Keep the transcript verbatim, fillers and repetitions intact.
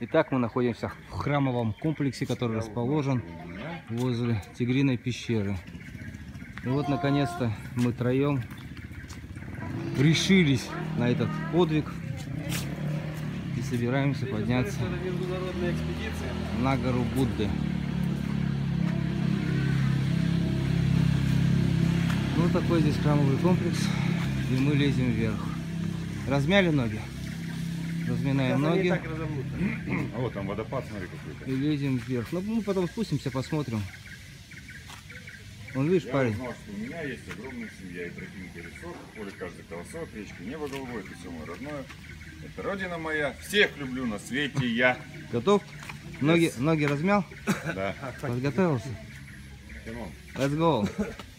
Итак, мы находимся в храмовом комплексе, который расположен возле Тигриной пещеры. И вот, наконец-то, мы троем решились на этот подвиг и собираемся подняться на гору Будды. Ну, такой здесь храмовый комплекс, и мы лезем вверх. Размяли ноги? Разминаем ноги. А вот там водопад, смотри, какой-то. И лезем вверх. Ну, мы потом спустимся, посмотрим. Вон, видишь, Я парень. узнал, что у меня есть огромная семья, и тропинка, и лесок, поле каждый колосок, речка, небо голубое, это все мое родное. Это родина моя, всех люблю на свете я. Готов? Ноги, ноги размял? Да. Подготовился? Let's go!